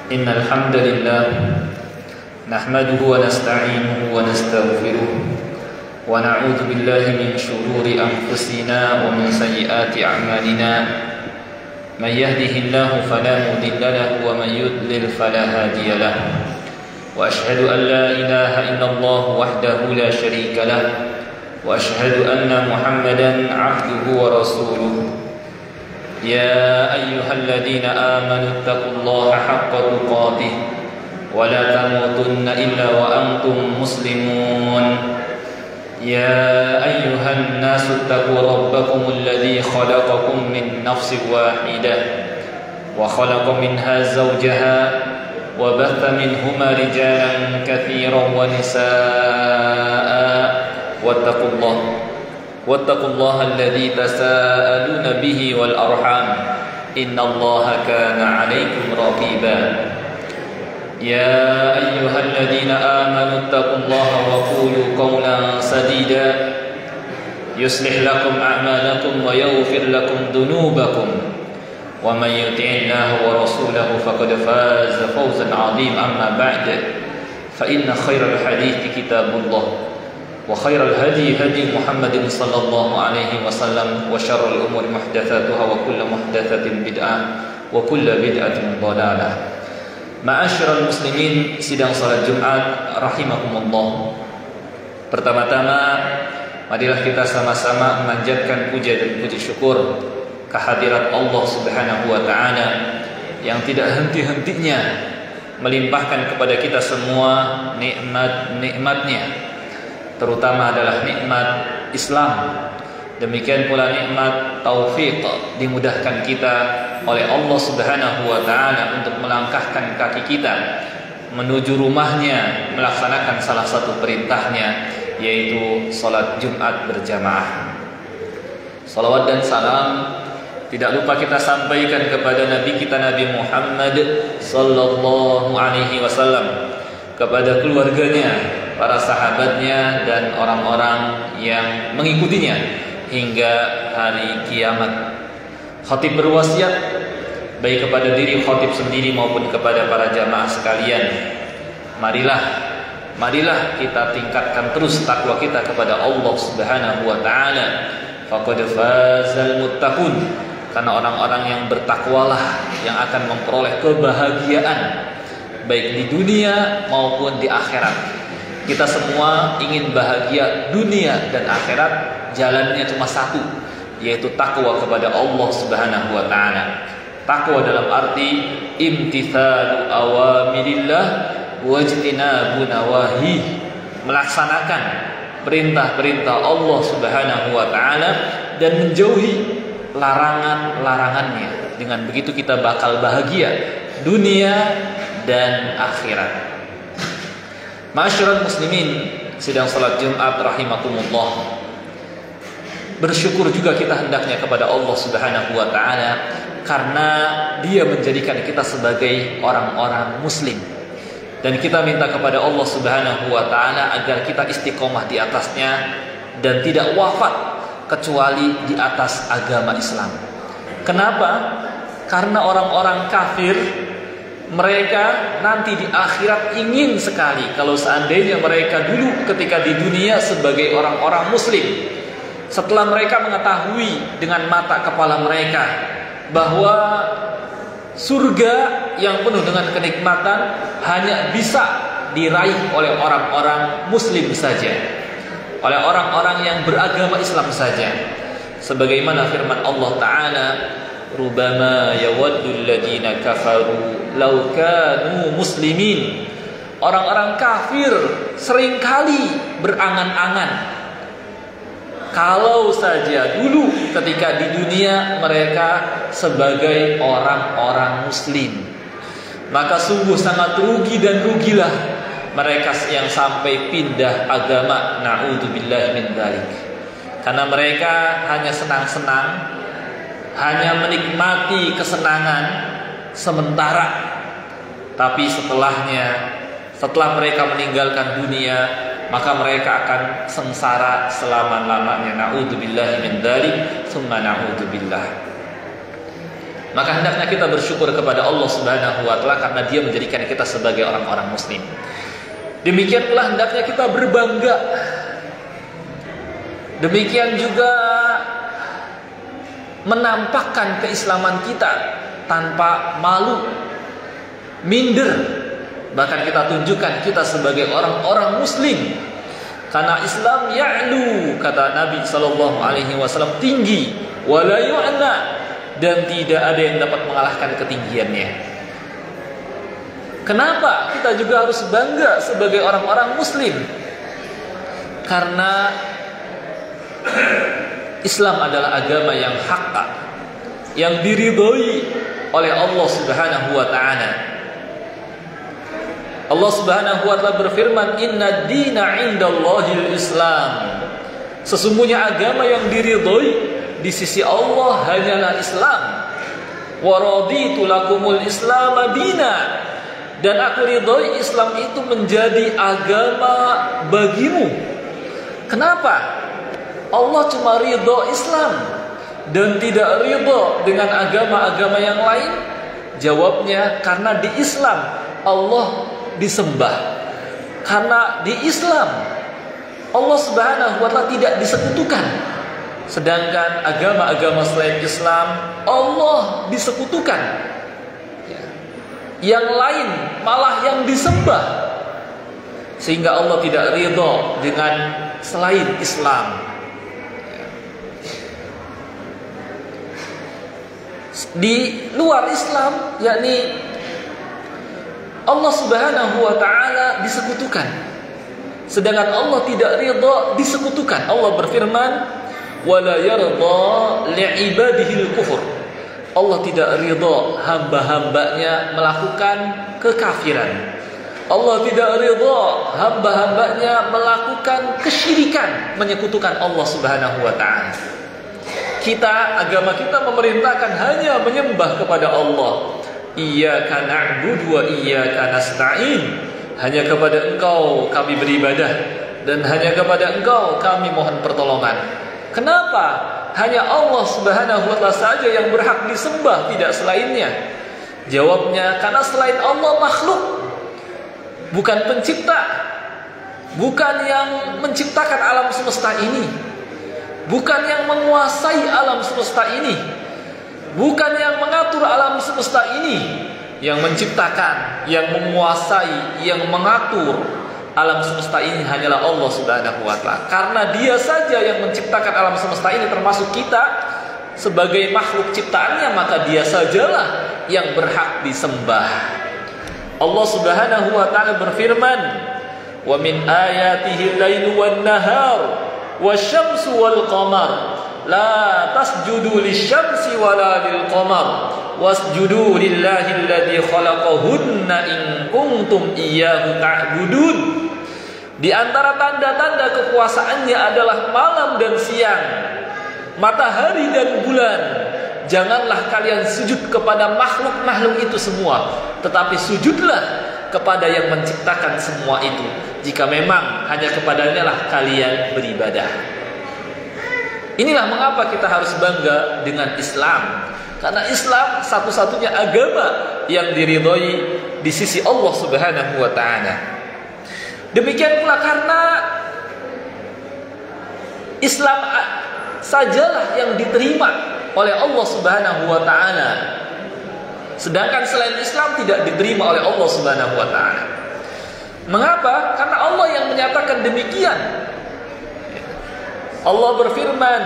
إن الحمد لله نحمده ونستعينه ونستغفره ونعوذ بالله من شرور أنفسنا ومن سيئات أعمالنا من يهده الله فلا مضل له ومن يضلل فلا هادي له وأشهد أن لا إله إلا الله وحده لا شريك له وأشهد أن محمدا عبده ورسوله يا أيها الذين آمنوا اتقوا الله حق تقاته ولا تموتن إلا وأنتم مسلمون يا أيها الناس اتقوا ربكم الذي خلقكم من نفس واحدة وخلق منها زوجها وبث منهما رجالا كثيرا ونساء واتقوا الله الذي تساءلون به والأرحام إن الله كان عليكم رقيبا يا أيها الذين آمنوا اتقوا الله وقولوا قولا سديدا يصلح لكم أعمالكم ويغفر لكم ذنوبكم ومن يطع الله ورسوله فقد فاز فوزا عظيما أما بعد فإن خير الحديث كتاب الله وخير الهدي هدي محمد صلى الله عليه وسلم وشر الأمور محدثاتها وكل محدثة بدعة وكل بدعة ضلالة. Ma'asyiral muslimin, sidang salat Jumat rahimakumullah. Pertama-tama marilah kita sama-sama memanjatkan puja dan puji syukur kehadirat Allah Subhanahu wa taala yang tidak henti-hentinya melimpahkan kepada kita semua nikmat-nikmatnya, terutama adalah nikmat Islam. Demikian pula nikmat taufik, dimudahkan kita oleh Allah Subhanahu wa taala untuk melangkahkan kaki kita menuju rumahnya, melaksanakan salah satu perintahnya, yaitu salat Jumat berjamaah. Salawat dan salam tidak lupa kita sampaikan kepada Nabi kita Nabi Muhammad sallallahu alaihi wasallam, kepada keluarganya, para sahabatnya dan orang-orang yang mengikutinya hingga hari kiamat. Khatib berwasiat baik kepada diri khatib sendiri maupun kepada para jamaah sekalian, marilah kita tingkatkan terus takwa kita kepada Allah Subhanahu wa taala. Faqad fazal muttaqun, karena orang-orang yang bertakwalah yang akan memperoleh kebahagiaan baik di dunia maupun di akhirat. Kita semua ingin bahagia dunia dan akhirat, jalannya cuma satu, yaitu takwa kepada Allah Subhanahu wa taala. Takwa dalam arti imtithalu awamirillah wajtinabu nawahi, melaksanakan perintah-perintah Allah Subhanahu wa taala dan menjauhi larangan-larangannya. Dengan begitu kita bakal bahagia dunia dan akhirat. Ma'asyiral muslimin, sidang salat Jumat rahimakumullah. Bersyukur juga kita hendaknya kepada Allah Subhanahu wa taala karena Dia menjadikan kita sebagai orang-orang muslim. Dan kita minta kepada Allah Subhanahu wa taala agar kita istiqomah di atasnya dan tidak wafat kecuali di atas agama Islam. Kenapa? Karena orang-orang kafir, mereka nanti di akhirat ingin sekali kalau seandainya mereka dulu ketika di dunia sebagai orang-orang muslim, setelah mereka mengetahui dengan mata kepala mereka bahwa surga yang penuh dengan kenikmatan hanya bisa diraih oleh orang-orang muslim saja, oleh orang-orang yang beragama Islam saja. Sebagaimana firman Allah Ta'ala, rubama yawaddul ladina kafaru law kanu muslimin. Orang-orang kafir seringkali berangan-angan kalau saja dulu ketika di dunia mereka sebagai orang-orang muslim. Maka sungguh sangat rugi dan rugilah mereka yang sampai pindah agama, na'udzubillah min dzalik. Karena mereka hanya senang-senang, hanya menikmati kesenangan sementara, tapi setelah mereka meninggalkan dunia, maka mereka akan sengsara selama-lamanya. Na'udzubillah min dzalik, tsumma na'udzubillah. Maka hendaknya kita bersyukur kepada Allah Subhanahu wa taala karena Dia menjadikan kita sebagai orang-orang muslim. Demikian pula hendaknya kita berbangga. Demikian juga menampakkan keislaman kita tanpa malu, minder. Bahkan kita tunjukkan kita sebagai orang-orang muslim. Karena Islam ya'lu, kata Nabi SAW, tinggi, wala yu'na, dan tidak ada yang dapat mengalahkan ketinggiannya. Kenapa kita juga harus bangga sebagai orang-orang muslim? Karena Islam adalah agama yang hak, yang diridhoi oleh Allah Subhanahu wa taala. Allah Subhanahu wa taala berfirman, "Inna dina 'indallahil Islam." Sesungguhnya agama yang diridhoi di sisi Allah hanyalah Islam. Wa raditu lakumul Islam dina, dan aku ridhoi Islam itu menjadi agama bagimu. Kenapa? Allah cuma ridho Islam dan tidak ridho dengan agama-agama yang lain? Jawabnya, karena di Islam Allah disembah. Karena di Islam Allah Subhanahu wa taala tidak disekutukan. Sedangkan agama-agama selain Islam Allah disekutukan. Yang lain malah yang disembah. Sehingga Allah tidak ridho dengan selain Islam. Di luar Islam, yakni Allah Subhanahu wa taala disekutukan. Sedangkan Allah tidak ridha disekutukan. Allah berfirman, "Wala yarda li'ibadihil kufur." Allah tidak ridha hamba-hambanya melakukan kekafiran. Allah tidak ridha hamba-hambanya melakukan kesyirikan, menyekutukan Allah Subhanahu wa taala. Agama kita memerintahkan hanya menyembah kepada Allah. Iyyaka na'budu wa iyyaka nasta'in. Hanya kepada Engkau kami beribadah dan hanya kepada Engkau kami mohon pertolongan. Kenapa? Hanya Allah Subhanahu wa taala saja yang berhak disembah, tidak selainnya. Jawabnya, karena selain Allah makhluk, bukan pencipta, bukan yang menciptakan alam semesta ini, bukan yang menguasai alam semesta ini, bukan yang mengatur alam semesta ini. Yang menciptakan, yang menguasai, yang mengatur alam semesta ini hanyalah Allah Subhanahu wa taala. Karena Dia saja yang menciptakan alam semesta ini, termasuk kita sebagai makhluk ciptaannya, maka Dia sajalah yang berhak disembah. Allah Subhanahu wa taala berfirman, "Wa min ayatihi al-lailu wan-nahar wasyamsu wal-qamar la tasjudu lisyamsi wala lil-qamar wasjudu lillahi alladzi khalaqahunna in kuntum iyyahu ta'budun." Di antara tanda-tanda kekuasaannya adalah malam dan siang, matahari dan bulan. Janganlah kalian sujud kepada makhluk-makhluk itu semua, tetapi sujudlah kepada yang menciptakan semua itu, jika memang hanya kepadanya lah kalian beribadah. Inilah mengapa kita harus bangga dengan Islam. Karena Islam satu-satunya agama yang diridhoi di sisi Allah Subhanahu wa taala. Demikian pula karena Islam sajalah yang diterima oleh Allah Subhanahu wa taala. Sedangkan selain Islam tidak diterima oleh Allah Subhanahu wa taala. Mengapa? Karena Allah yang menyatakan demikian. Allah berfirman,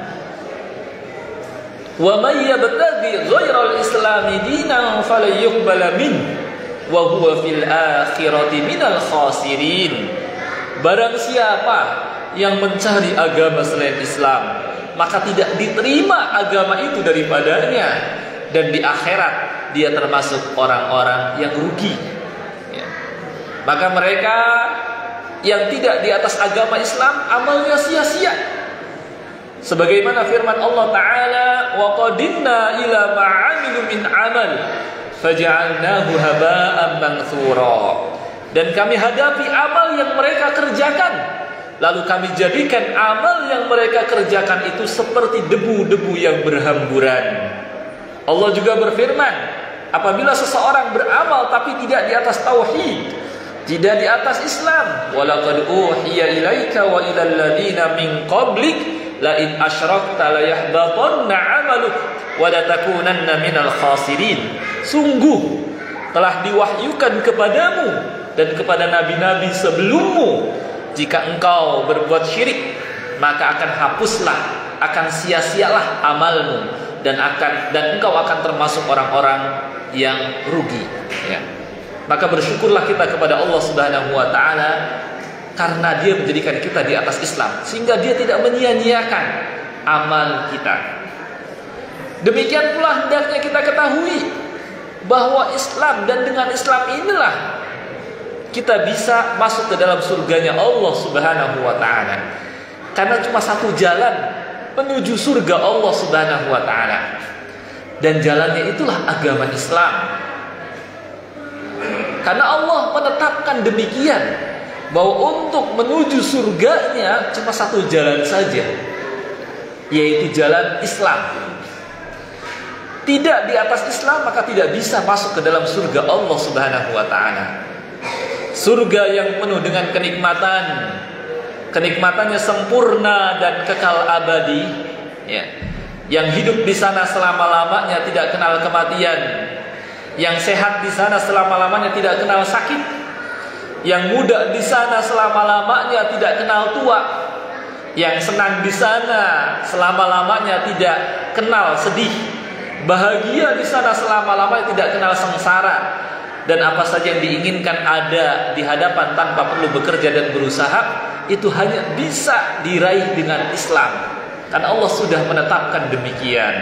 "Wa may yabtaghi ghairal islami dinan falan yuqbala min wa huwa fil akhirati minal khasirin." Barang siapa yang mencari agama selain Islam, maka tidak diterima agama itu daripadanya, dan di akhirat dia termasuk orang-orang yang rugi. Maka mereka yang tidak di atas agama Islam, amalnya sia-sia. Sebagaimana firman Allah Ta'ala, "Wa qadimna ila ma'amilu min amal faja'alnahu haba'an manthura." Dan kami hadapi amal yang mereka kerjakan, lalu kami jadikan amal yang mereka kerjakan itu seperti debu-debu yang berhamburan. Allah juga berfirman, apabila seseorang beramal tapi tidak di atas tauhid, tidak di atas Islam, walaqad uhiya ilaika wa ilal ladzina min qablik la in asyrakta la yahbatanna 'amaluk wa la takunanna minal khasirin. Sungguh telah diwahyukan kepadamu dan kepada nabi-nabi sebelummu, jika engkau berbuat syirik maka akan hapuslah, akan sia-sialah amalmu, dan engkau akan termasuk orang-orang yang rugi, ya. Maka bersyukurlah kita kepada Allah Subhanahu wa taala karena Dia menjadikan kita di atas Islam, sehingga Dia tidak menyia-nyiakan amal kita. Demikian pula hendaknya kita ketahui bahwa Islam, dan dengan Islam inilah kita bisa masuk ke dalam surganya Allah Subhanahu wa taala. Karena cuma satu jalan menuju surga Allah Subhanahu wa taala, dan jalannya itulah agama Islam. Karena Allah menetapkan demikian, bahwa untuk menuju surganya cuma satu jalan saja, yaitu jalan Islam. Tidak di atas Islam maka tidak bisa masuk ke dalam surga Allah Subhanahu wa taala. Surga yang penuh dengan kenikmatan, kenikmatannya sempurna dan kekal abadi, ya. Yang hidup di sana selama-lamanya tidak kenal kematian, yang sehat di sana selama-lamanya tidak kenal sakit, yang muda di sana selama-lamanya tidak kenal tua, yang senang di sana selama-lamanya tidak kenal sedih, bahagia di sana selama-lamanya tidak kenal sengsara, dan apa saja yang diinginkan ada di hadapan tanpa perlu bekerja dan berusaha, itu hanya bisa diraih dengan Islam. Karena Allah sudah menetapkan demikian.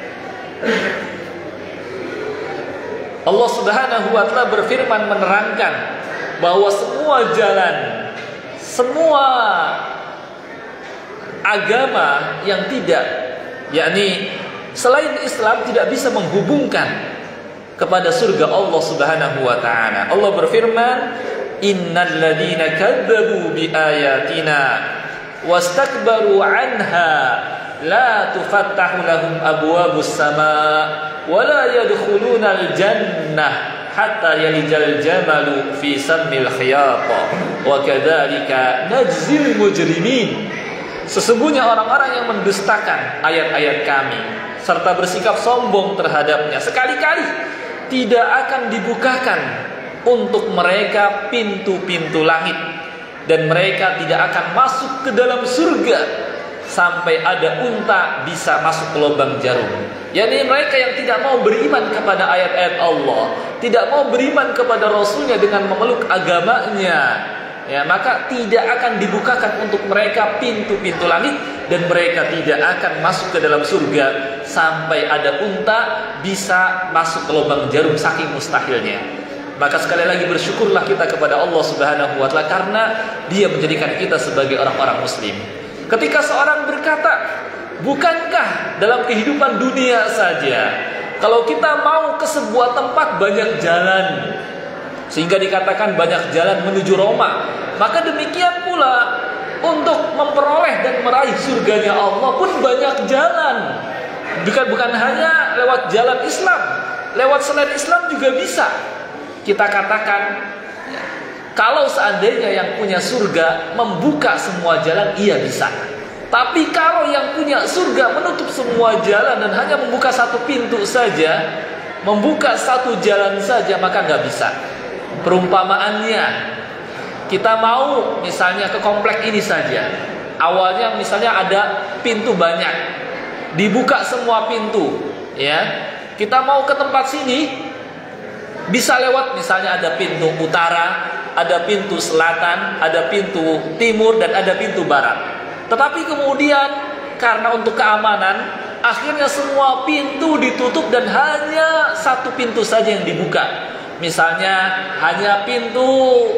Allah Subhanahu wa taala berfirman menerangkan bahwa semua jalan, semua agama yang tidak, yakni selain Islam, tidak bisa menghubungkan kepada surga Allah Subhanahu wa taala. Allah berfirman, innal ladzina kadzdzabu biayatina wastakbaru anha la tufattahu lahum abwabus samaa wa la yadkhulunal jannah hatta yalijal jamalu fi sammil khiyat wa kadzalika najzil mujrimin. Sesungguhnya orang-orang yang mendustakan ayat-ayat kami serta bersikap sombong terhadapnya, sekali-kali tidak akan dibukakan untuk mereka pintu-pintu langit, dan mereka tidak akan masuk ke dalam surga sampai ada unta bisa masuk ke lubang jarum. Yani mereka yang tidak mau beriman kepada ayat-ayat Allah, tidak mau beriman kepada Rasulnya dengan memeluk agamanya, ya, maka tidak akan dibukakan untuk mereka pintu-pintu langit, dan mereka tidak akan masuk ke dalam surga sampai ada unta bisa masuk ke lubang jarum, saking mustahilnya. Maka sekali lagi bersyukurlah kita kepada Allah Subhanahu wa taala karena Dia menjadikan kita sebagai orang-orang muslim. Ketika seorang berkata, bukankah dalam kehidupan dunia saja kalau kita mau ke sebuah tempat banyak jalan, sehingga dikatakan banyak jalan menuju Roma, maka demikian pula untuk memperoleh dan meraih surganya Allah pun banyak jalan. Bukan hanya lewat jalan Islam, lewat selain Islam juga bisa. Kita katakan, kalau seandainya yang punya surga membuka semua jalan, iya bisa. Tapi kalau yang punya surga menutup semua jalan dan hanya membuka satu pintu saja, membuka satu jalan saja, maka nggak bisa. Perumpamaannya, kita mau misalnya ke komplek ini saja. Awalnya misalnya ada pintu banyak, dibuka semua pintu, ya. Kita mau ke tempat sini, bisa lewat misalnya ada pintu utara, ada pintu selatan, ada pintu timur, dan ada pintu barat. Tetapi kemudian karena untuk keamanan, akhirnya semua pintu ditutup dan hanya satu pintu saja yang dibuka. Misalnya hanya pintu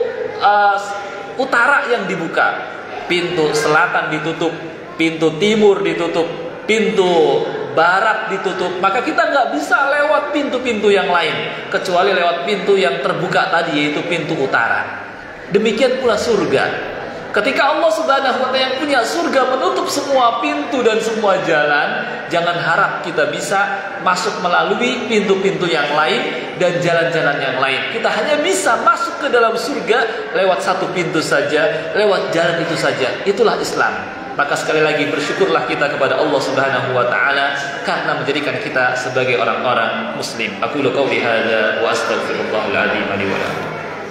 utara yang dibuka, pintu selatan ditutup, pintu timur ditutup, pintu barat ditutup. Maka kita nggak bisa lewat pintu-pintu yang lain kecuali lewat pintu yang terbuka tadi, yaitu pintu utara. Demikian pula surga. Ketika Allah Subhanahu wa Ta'ala yang punya surga menutup semua pintu dan semua jalan, jangan harap kita bisa masuk melalui pintu-pintu yang lain dan jalan-jalan yang lain. Kita hanya bisa masuk ke dalam surga lewat satu pintu saja, lewat jalan itu saja. Itulah Islam. Maka sekali lagi bersyukurlah kita kepada Allah Subhanahu wa Ta'ala karena menjadikan kita sebagai orang-orang muslim. Aku qouli hadza wa astaghfirullahal azim li wa lakum.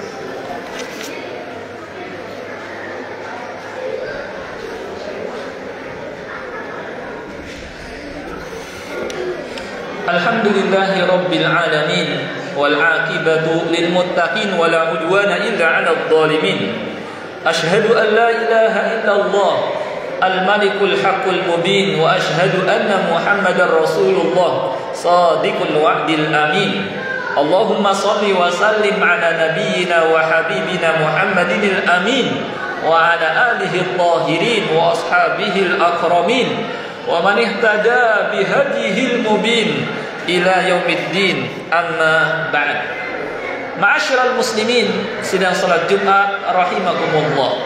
Alhamdulillahi rabbil alamin wal 'aqibatu lil muttaqin wa la 'udwana illa 'alal zalimin. Asyhadu an la ilaha illallah al-malikul haqqul mubin wa asyhadu anna Muhammadar Rasulullah shadiqul wa'dil amin. Allahumma shalli wa sallim ala nabiyyina wa habibina Muhammadinil amin wa ala alihi at-tahirin wa ashabihi al-akramin wa man ihtada bihadihil mubin ila yaumiddin, amma ba'd. Ma'asyiral muslimin sidang salat Jumat rahimakumullah.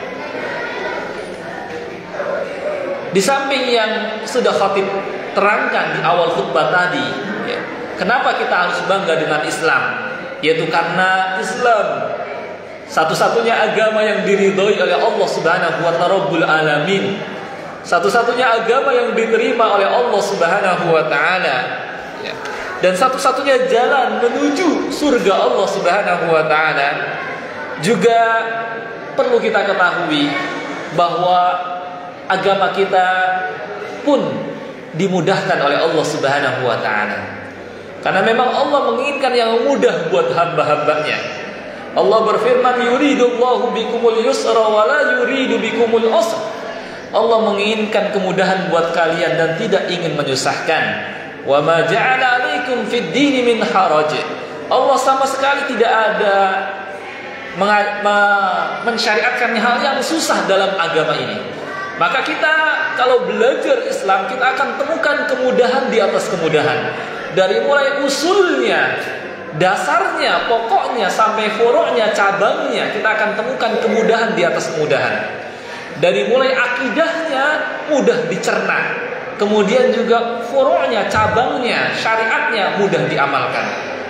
Di samping yang sudah khatib terangkan di awal khutbah tadi, ya, kenapa kita harus bangga dengan Islam? Yaitu karena Islam satu-satunya agama yang diridhoi oleh Allah Subhanahu wa Ta'ala Rabbul Alamin. Satu-satunya agama yang diterima oleh Allah Subhanahu wa Ta'ala, ya. Dan satu-satunya jalan menuju surga Allah Subhanahu wa Ta'ala. Juga perlu kita ketahui bahwa agama kita pun dimudahkan oleh Allah Subhanahu wa Ta'ala. Karena memang Allah menginginkan yang mudah buat hamba-hambanya. Allah berfirman, yuridullahu bikumul yusra wa la yuridu bikumul usra. Allah menginginkan kemudahan buat kalian dan tidak ingin menyusahkan. Wa ma ja'ala 'alaikum fid dini min haraj. Allah sama sekali tidak ada mensyariatkan hal yang susah dalam agama ini. Maka kita kalau belajar Islam, kita akan temukan kemudahan di atas kemudahan. Dari mulai usulnya, dasarnya, pokoknya sampai furu'nya, cabangnya, kita akan temukan kemudahan di atas kemudahan. Dari mulai akidahnya mudah dicerna, kemudian juga furu'nya, cabangnya, syariatnya mudah diamalkan.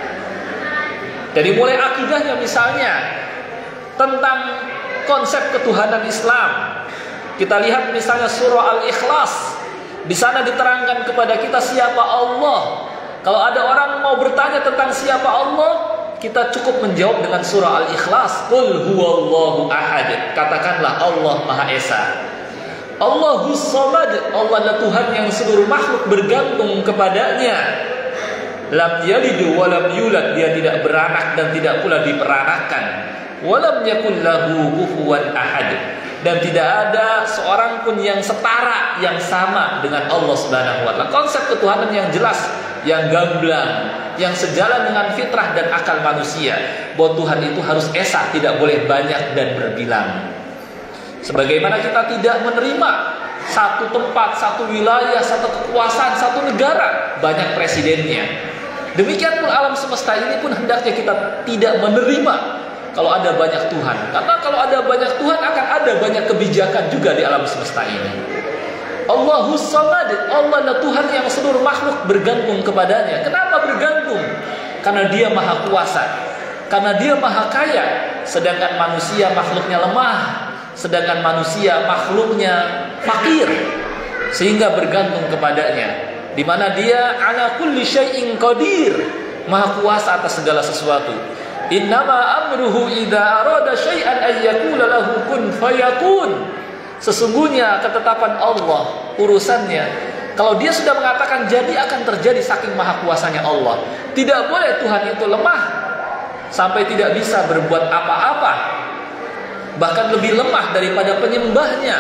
Dari mulai akidahnya misalnya tentang konsep ketuhanan Islam, kita lihat misalnya surah Al-Ikhlas. Di sana diterangkan kepada kita siapa Allah. Kalau ada orang mau bertanya tentang siapa Allah, kita cukup menjawab dengan surah Al-Ikhlas. Qul huwallahu ahad. Katakanlah Allah Maha Esa. Allahus Samad. Allah adalah Tuhan yang seluruh makhluk bergantung kepadanya. Lam yalid wa lam yulad. Dia tidak beranak dan tidak pula diperanakkan. Wa lam yakul lahu kufuwan ahad. Dan tidak ada seorang pun yang setara, yang sama dengan Allah Subhanahu wa Ta'ala. Konsep ketuhanan yang jelas, yang gamblang, yang sejalan dengan fitrah dan akal manusia, bahwa Tuhan itu harus esa, tidak boleh banyak dan berbilang. Sebagaimana kita tidak menerima satu tempat, satu wilayah, satu kekuasaan, satu negara banyak presidennya. Demikian pun alam semesta ini pun hendaknya kita tidak menerima kalau ada banyak Tuhan. Karena kalau ada banyak Tuhan akan ada banyak kebijakan juga di alam semesta ini. Allahus Samad. Allah adalah Tuhan yang seluruh makhluk bergantung kepadanya. Kenapa bergantung? Karena Dia Maha Kuasa, karena Dia Maha Kaya. Sedangkan manusia makhluknya lemah, sedangkan manusia makhluknya fakir, sehingga bergantung kepadanya. Di mana Dia ala kulli syai'in qadir, Maha Kuasa atas segala sesuatu. Innama amruhu idza arada syai'an ay yaqula lahu kun fayakun. Sesungguhnya ketetapan Allah, urusannya, kalau Dia sudah mengatakan jadi, akan terjadi, saking maha kuasanya Allah. Tidak boleh Tuhan itu lemah sampai tidak bisa berbuat apa-apa, bahkan lebih lemah daripada penyembahnya,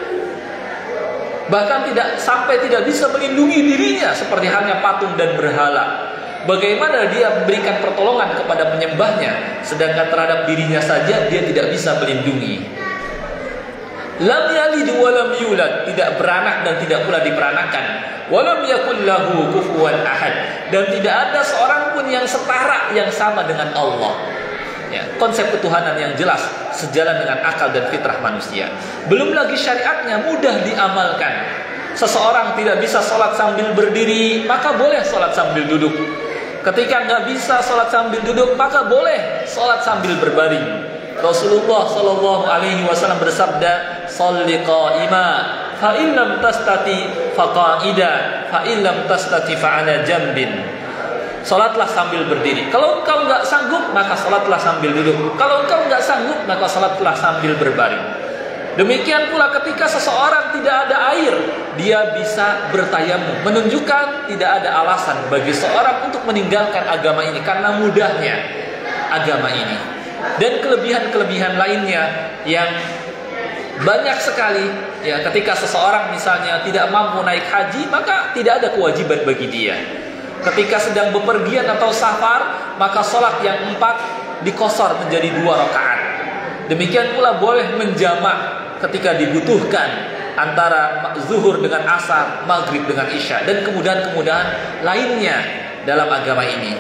bahkan sampai tidak bisa melindungi dirinya seperti halnya patung dan berhala. Bagaimana Dia memberikan pertolongan kepada penyembahnya, sedangkan terhadap dirinya saja Dia tidak bisa melindungi. Lam yalid wa lam yulad, tidak beranak dan tidak pula diperanakan. Wa lam yakul lahu kufuwan ahad, dan tidak ada seorang pun yang setara, yang sama dengan Allah. Ya, konsep ketuhanan yang jelas. sejalan dengan akal dan fitrah manusia. Belum lagi syariatnya mudah diamalkan. Seseorang tidak bisa sholat sambil berdiri, maka boleh sholat sambil duduk. Ketika nggak bisa sholat sambil duduk, maka boleh sholat sambil berbaring. Rasulullah Shallallahu Alaihi Wasallam bersabda, "Sholli qa'ima, fa in lam tastati fa qa'ida, fa in lam tastati fa 'ala jambin." Salatlah sambil berdiri. Kalau engkau nggak sanggup, maka salatlah sambil duduk. Kalau engkau nggak sanggup, maka salatlah sambil berbaring. Demikian pula ketika seseorang tidak ada air, dia bisa bertayamum, menunjukkan tidak ada alasan bagi seorang untuk meninggalkan agama ini karena mudahnya agama ini. Dan kelebihan-kelebihan lainnya yang banyak sekali, ya, ketika seseorang misalnya tidak mampu naik haji, maka tidak ada kewajiban bagi dia. Ketika sedang bepergian atau safar, maka sholat yang 4 dikosor menjadi 2 rakaat. Demikian pula boleh menjamak ketika dibutuhkan antara zuhur dengan asar, maghrib dengan isya, dan kemudahan-kemudahan lainnya dalam agama ini.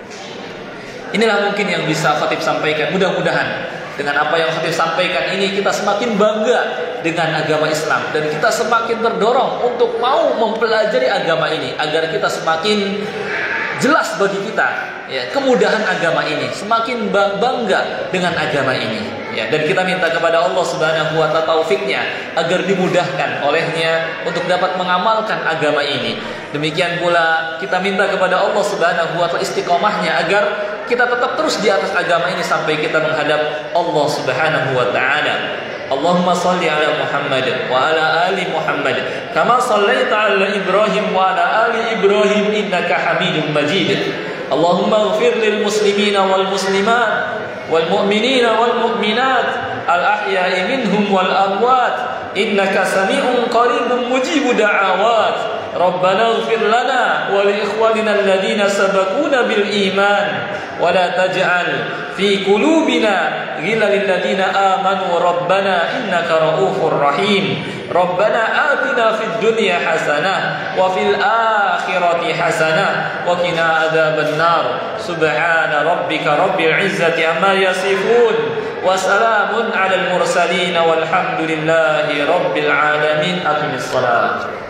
Inilah mungkin yang bisa khatib sampaikan. Mudah-mudahan dengan apa yang khatib sampaikan ini kita semakin bangga dengan agama Islam, dan kita semakin terdorong untuk mau mempelajari agama ini agar kita semakin jelas bagi kita, ya, kemudahan agama ini, semakin bangga dengan agama ini, ya. Dan kita minta kepada Allah Subhanahu wa taala taufiknya agar dimudahkan olehnya untuk dapat mengamalkan agama ini. Demikian pula kita minta kepada Allah Subhanahu wa taala istiqomahnya agar kita tetap terus di atas agama ini sampai kita menghadap Allah Subhanahu wa taala. Allahumma salli ala Muhammad wa ala ali Muhammad kama sallaita ala Ibrahim wa ala ali Ibrahim innaka Hamidum Majid. Allahumma ighfir lil muslimina wal muslimat wal mu'minina wal mu'minat al ahya'i minhum wal amwat innaka sami'un qaribun mujibud da'awat. Rabbana ighfir lana wa li ikhwanina alladhina sabaquna bil iman wa la taj'al fi qulubina ghillan lil ladzina amanu rabbana innaka ra'ufur rahim. Rabbana atina fid dunya hasanah wa fil akhirati hasanah wa qina adzaban nar. Subhana rabbika rabbil izzati amma yasifun wa salamun alal mursalin walhamdulillahi rabbil alamin. Aqimis shalah.